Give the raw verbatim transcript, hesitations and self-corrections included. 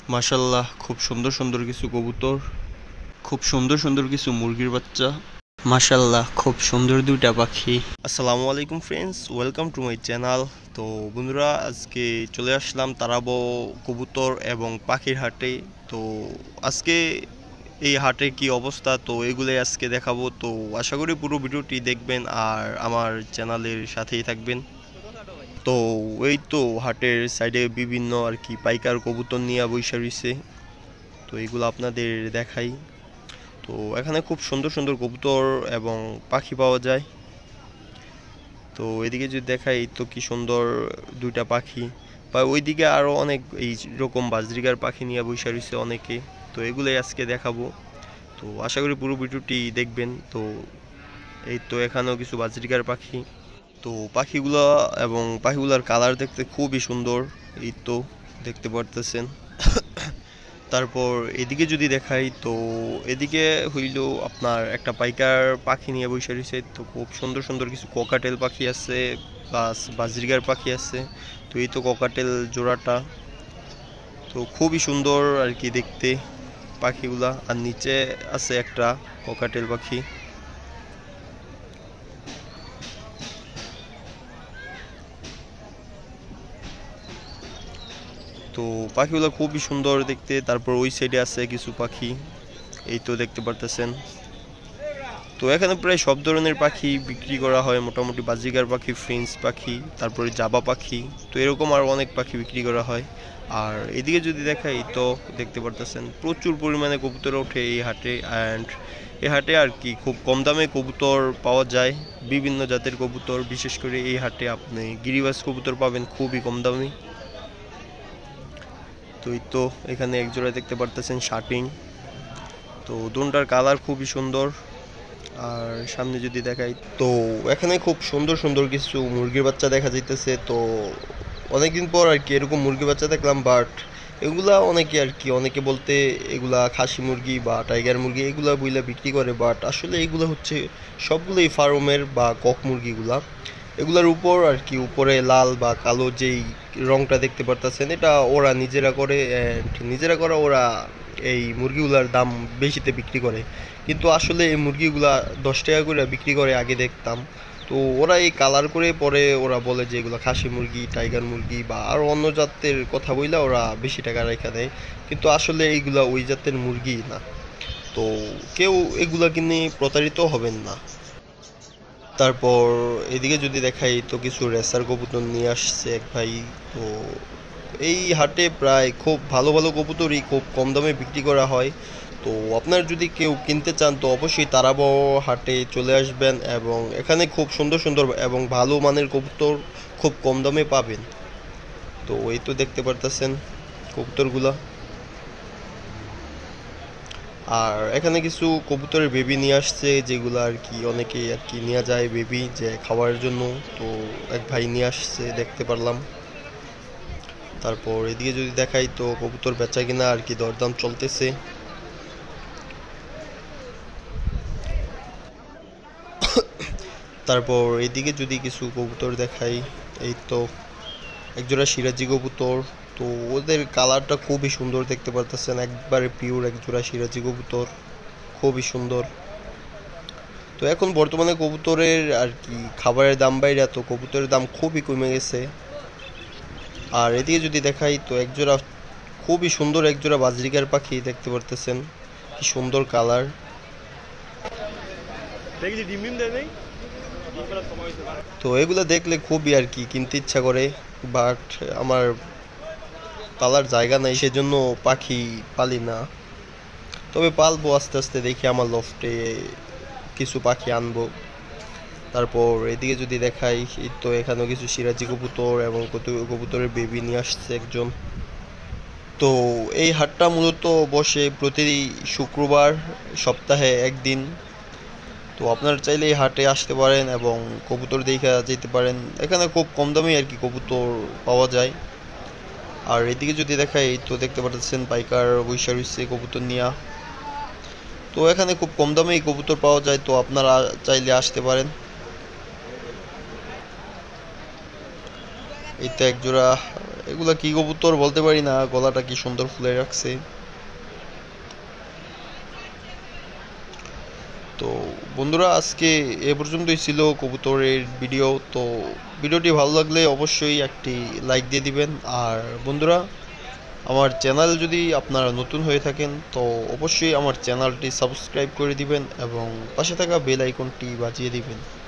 মাশাল্লাহ, খুব সুন্দর সুন্দর কিছু কবুতর, খুব সুন্দর সুন্দর কিছু মুরগির বাচ্চা। মাশাল্লাহ, খুব সুন্দর দুইটা পাখি। আসসালামু আলাইকুম friends, welcome to my channel. তো বন্ধুরা, আজকে চলে আসলাম তারাবো কবুতর এবং পাখির হাটে। তো আজকে এই হাটের কি অবস্থা, তো এগুলোই আজকে দেখাবো। তো আশা করি পুরো ভিডিওটি দেখবেন আর আমার চ্যানেলের সাথেই থাকবেন। তো এই তো হাটের সাইডে বিভিন্ন আর কি পাইকার কবুতর নিয়ে বইসা রইছে। তো এইগুলো আপনাদের দেখাই। তো এখানে খুব সুন্দর সুন্দর কবুতর এবং পাখি পাওয়া যায়। তো এদিকে যদি দেখাই, তো কি সুন্দর দুইটা পাখি, বা ওইদিকে আরও অনেক এই রকম বাজরিগার পাখি নিয়ে বইসা রইছে অনেকে। তো এগুলোই আজকে দেখাবো। তো আশা করি পুরো ভিডিওটি দেখবেন। তো এই তো এখানেও কিছু বাজরিগার পাখি। তো পাখিগুলো এবং পাখিগুলোর কালার দেখতে খুবই সুন্দর, এই তো দেখতে পারতেছেন। তারপর এদিকে যদি দেখাই, তো এদিকে হইল আপনার একটা পাইকার পাখি নিয়ে বসে রয়েছে। তো খুব সুন্দর সুন্দর কিছু ককাটেল পাখি আছে, প্লাস বাজরিগার পাখি আছে। তো এই তো ককাটেল জোড়াটা, তো খুবই সুন্দর আর কি দেখতে পাখিগুলা। আর নিচে আছে একটা ককাটেল পাখি। তো পাখিগুলো খুবই সুন্দর দেখতে। তারপর ওই সাইডে আছে কিছু পাখি, এই তো দেখতে পারতেছেন। তো এখানে প্রায় সব ধরনের পাখি বিক্রি করা হয়, মোটামুটি বাজিগার পাখি, ফ্রেঞ্চ পাখি, তারপরে জাবা পাখি, তো এরকম আরও অনেক পাখি বিক্রি করা হয়। আর এদিকে যদি দেখাই, তো দেখতে পারতেছেন প্রচুর পরিমাণে কবুতর ওঠে এই হাটে। অ্যান্ড এই হাটে আর কি খুব কম দামে কবুতর পাওয়া যায়, বিভিন্ন জাতের কবুতর। বিশেষ করে এই হাটে আপনি গিরিবাজ কবুতর পাবেন খুবই কম দামে। তো এই তো এখানে এক জোড়া দেখতে পারতেছেন শার্টিং। তো দুটার কালার খুবই সুন্দর। আর সামনে যদি দেখাই, তো এখানে খুব সুন্দর সুন্দর কিছু মুরগির বাচ্চা দেখা যাইতেছে। তো অনেকদিন পর আর কি এরকম মুরগির বাচ্চা দেখলাম। বাট এগুলা অনেকে আর কি অনেকে বলতে এগুলা খাসি মুরগি বা টাইগার মুরগি এগুলা বইলা বিক্রি করে। বাট আসলে এগুলো হচ্ছে সবগুলোই ফার্মের বা কক মুরগিগুলা। এগুলার উপর আর কি উপরে লাল বা কালো যেই রংটা দেখতে পারতেছেন, এটা ওরা নিজেরা করে। অ্যান্ড নিজেরা করা ওরা এই মুরগিগুলার দাম বেশিতে বিক্রি করে। কিন্তু আসলে এই মুরগিগুলা দশ টাকা করে বিক্রি করে আগে দেখতাম। তো ওরা এই কালার করে পরে ওরা বলে যে এগুলো খাসি মুরগি, টাইগার মুরগি বা আরও অন্য জাতের কথা বইলা ওরা বেশি টাকা রেখা দেয়। কিন্তু আসলে এইগুলা ওই জাতের মুরগি না। তো কেউ এগুলা কিনে প্রতারিত হবেন না। তারপর এদিকে যদি দেখাই, তো কিছু রেসার কবুতর নিয়ে আসছে এক ভাই। তো এই হাটে প্রায় খুব ভালো ভালো কবুতরই খুব কম দামে বিক্রি করা হয়। তো আপনার যদি কেউ কিনতে চান, তো অবশ্যই তারাবো হাটে চলে আসবেন এবং এখানে খুব সুন্দর সুন্দর এবং ভালো মানের কবুতর খুব কম দামে পাবেন। তো এই তো দেখতে পারতেছেন কবুতরগুলা। আর এখানে কিছু কবুতরের বেবি নিয়ে আসছে, যেগুলো আর কি অনেকে আর কি নিয়ে যায় বেবি যে খাওয়ার জন্য। তো এক ভাই নিয়ে আসছে দেখতে পারলাম। তারপর এদিকে যদি দেখাই, তো কবুতর বেচা কিনা আর কি দরদাম চলতেছে। তারপর এদিকে যদি কিছু কবুতর দেখাই, এই তো একজোড়া সিরাজি কবুতর। তো ওদের কালারটা খুবই সুন্দর দেখতে পারতেছেন, একবারে পিওর একজোড়া সিরাজি কবুতর, খুবই সুন্দর। তো এখন বর্তমানে কবুতরের আর কি খাবারের দাম বাইরে, তো কবুতরের দাম খুবই কমে গেছে। আর এদিকে যদি দেখাই, তো একজোড়া খুবই সুন্দর একজোড়া বাজরিকার পাখি দেখতে পারতেছেন, কি সুন্দর কালার। তো এগুলো দেখলে খুবই আর কি কিনতে ইচ্ছা করে। বাট আমার পালার জায়গা নাই, সেজন্য পাখি পালি না। তবে পালবো আস্তে আস্তে, দেখি আমার লফটে কিছু পাখি আনবো। তারপর এদিকে যদি দেখাই, এই তো এখানেও কিছু সিরাজি কবুতর এবং কত কবুতরের বেবি নিয়ে আসছে একজন। তো এই হাটটা মূলত বসে প্রতি শুক্রবার, সপ্তাহে একদিন। তো আপনারা চাইলে এই হাটে আসতে পারেন এবং কবুতর দেখে যেতে পারেন। এখানে খুব কম দামে আর কি কবুতর পাওয়া যায়। আর এদিকে যদি দেখাই, তো দেখতে পাচ্ছেন পাইকার বৈশা রয়েছে কবুতর নিয়া। তো এখানে খুব কম দামেই কবুতর পাওয়া যায়, তো আপনারা চাইলে আসতে পারেন। এই তো একজোড়া এগুলা কি কবুতর বলতে পারি না, গলাটা কি সুন্দর ফুলে রাখছে। তো বন্ধুরা, আজকে এ পর্যন্তই ছিল কবুতরের ভিডিও। তো ভিডিওটি ভালো লাগলে অবশ্যই একটি লাইক দিয়ে দিবেন। আর বন্ধুরা, আমার চ্যানেল যদি আপনারা নতুন হয়ে থাকেন তো অবশ্যই আমার চ্যানেলটি সাবস্ক্রাইব করে দিবেন এবং পাশে থাকা বেল আইকনটি বাজিয়ে দিবেন।